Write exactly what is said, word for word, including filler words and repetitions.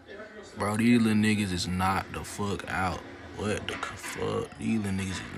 Bro, these little niggas is not the fuck out. What the fuck? These little niggas is